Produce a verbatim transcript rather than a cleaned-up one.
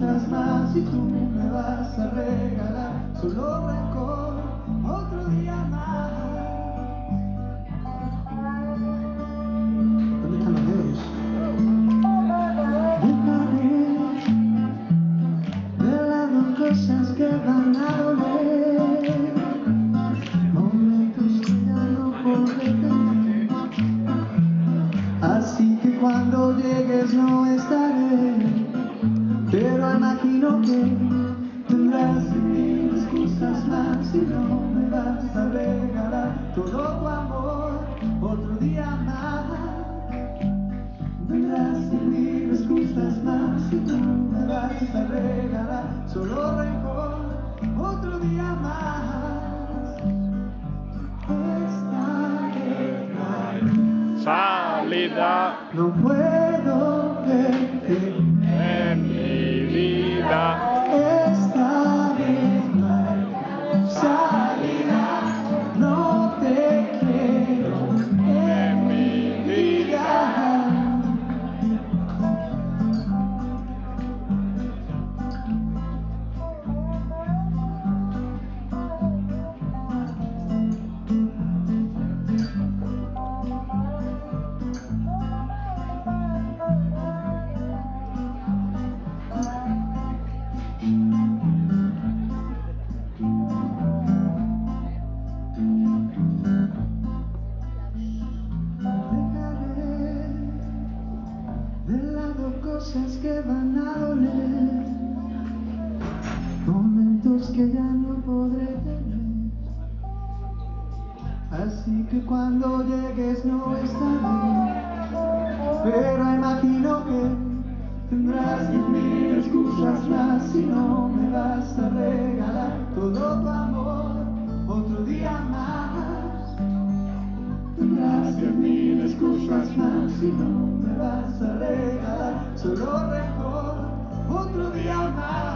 excusas más y tú me vas a regalar solo rencor, otro día más. ¿Dónde están los dedos? Déjame de lado cosas que van a doler, momentos que ya no podré tener. Así que cuando llegues no estaré, pero imagino que tendrás mil excusas más y no me vas a regalar todo tu amor, otro día más. Tendrás mil excusas más y no me vas a regalar solo rencor, otro día más. Esta vez no hay salida no puedo verte en mi vida. esta vez no hay salida, no te quiero en mi vida. De lado cosas que van a doler, momentos que ya no podré tener. Así que cuando llegues no estaré, pero imagino que tendrás mil excusas más y no me vas a regalar todo tu amor, otro día más. Tendrás diez mil excusas más y no me vas a regalar solo rencor, otro día más.